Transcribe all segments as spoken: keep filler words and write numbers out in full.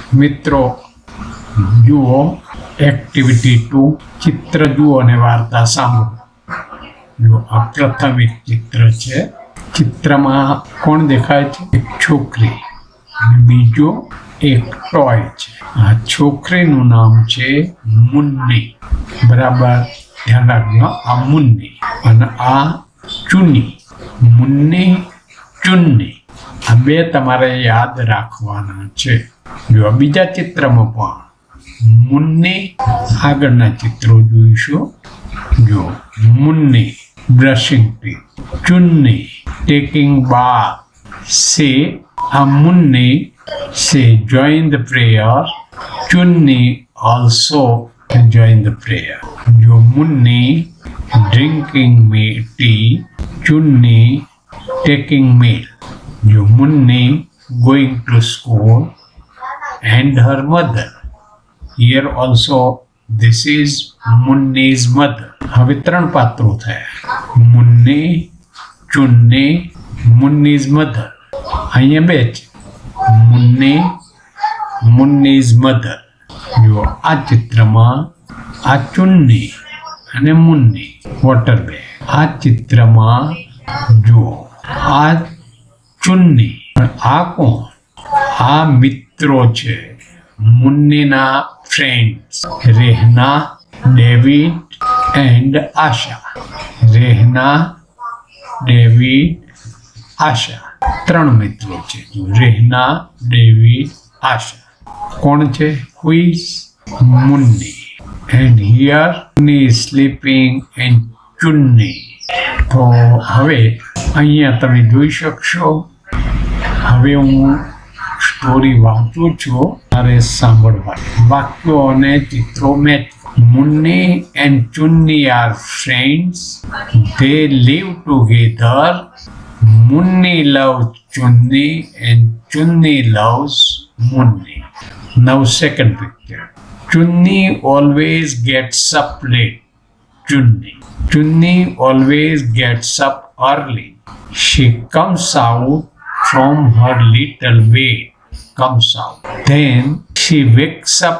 મિત્રો જુઓ activity two ચિત્ર જુઓ અને વાર્તા સાંભળો. જો આ પ્રથમ એક ચિત્ર છે. ચિત્રમાં કોણ દેખાય છે? એક છોકરી અને બીજો એક ટોય છે. આ છોકરીનું નામ છે મુન્ની. બરાબર ધ્યાન રાખજો. આ મુન્ની અને આ ચુન્ની. મુન્ની ચુન્ની આ બે તમારે યાદ રાખવાના છે. જો બીજા ચિત્રમાં પણ મુન્ની આગળના ચિત્રો જોઈશું. જો Munni brushing teeth, Chunni taking bath. Say a Munni say join the prayer. Chunni also join the prayer. Jo Munni drinking me tea, Chunni taking meal. Jo Munni going to school and her mother. Here also this is Munni's mother. હવે ત્રણ પાત્રો થયા. Munni, Chunni, Munni's mother. અહીંયા બે છે. Munni, Munni's mother. જો આ ચિત્રમાં આ ચુન્ની અને મુન્ની વોટર બેગ. આ ચિત્રમાં જુઓ આ ચુન્ની. આ કોણ? આ મિત્રો છે મુન્નીના friends Rehana, David and Asha. Rehana, David, Asha ત્રણ મિત્રો છે. રેહના, ડેવિડ, આશા. કોણ છે? Who is Munni. And here Munni is sleeping and Chunni. તો હવે અહીંયા તમે જોઈ શકશો. હવે હું સ્ટોરી વાંચું છું, તારે સાંભળવા. વાક્યો અને ચિત્રો match. Munni and Chunni are friends. They live together. Munni loves Chunni and Chunni loves Munni. Now second picture. Chunni always gets up late. Chunni. Chunni always gets up early. She comes out from her little bed. Comes out. Then she wakes up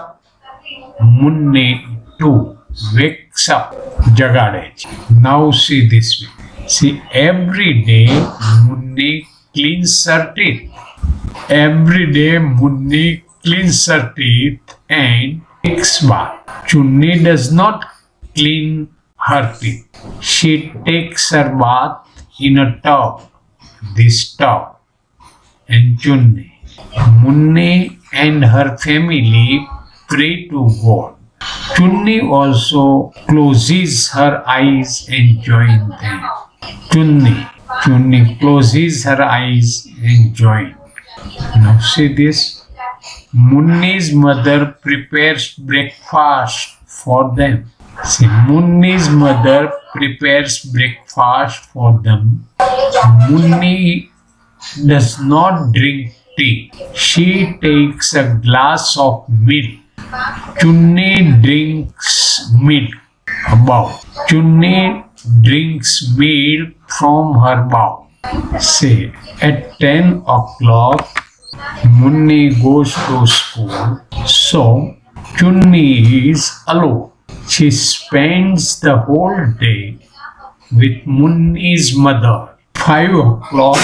Munni too. Wakes up. Jagade. Now see this way. See, every day Munni cleans her teeth. Every day Munni cleans her teeth and takes bath. Chunni does not clean her teeth. She takes her bath in a tub. This tub. And Chunni. Munni and her family pray to God. Chunni also closes her eyes and joins them. Chunni. Chunni closes her eyes and joins. Now see this. Munni's mother prepares breakfast for them. See, Munni's mother prepares breakfast for them. Munni does not drink tea. She takes a glass of milk. Chunni drinks milk. A bowl. Chunni drinks milk from her bowl. Say, at ten o'clock, Munni goes to school. So, Chunni is alone. She spends the whole day with Munni's mother. Five o'clock,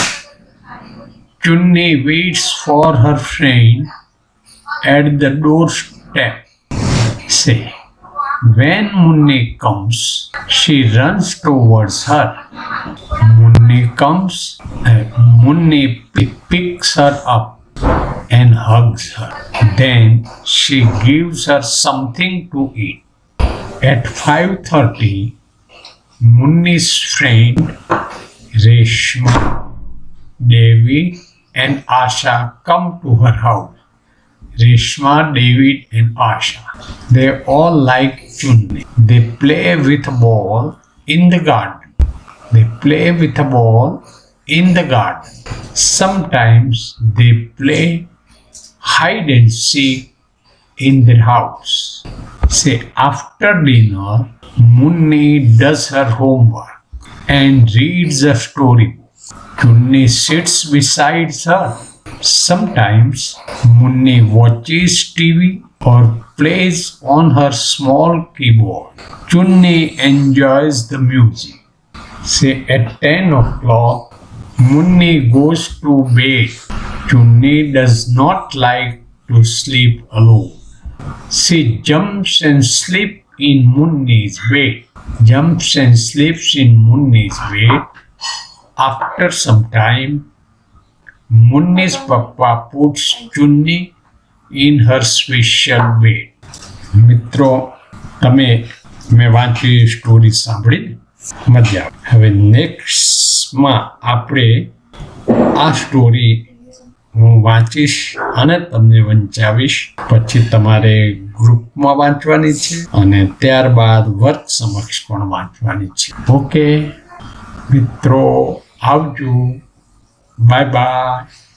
Chunni waits for her friend at the doorstep. Say, when Munni comes, she runs towards her. Munni comes, uh, Munni picks her up and hugs her. Then she gives her something to eat. At five thirty, Munni's friend Reshma, Devi and Asha come to her house. Reshma, David and Asha. They all like Chunni. They play with a ball in the garden. They play with a ball in the garden. Sometimes they play hide and seek in their house. Say, after dinner, Munni does her homework and reads a storybook. Chunni sits beside her Sometimes Munni watches T V or plays on her small keyboard. Chunni enjoys the music. Say at ten o'clock, Munni goes to bed. Chunni does not like to sleep alone. She jumps and sleeps in Munni's bed. Jumps and sleeps in Munni's bed. After some time, Munni's papa puts Chunni in her special bed. મિત્રો તમે મેં વાંચી story સાંભળી મજા આવે. હવે નેક્સ્ટમાં આપણે આ સ્ટોરી હું વાંચીશ અને તમને વંચાવીશ. પછી તમારે ગ્રુપમાં વાંચવાની છે અને ત્યારબાદ વર્ગ સમક્ષ પણ વાંચવાની છે. ઓકે મિત્રો, આવજો. Bye by.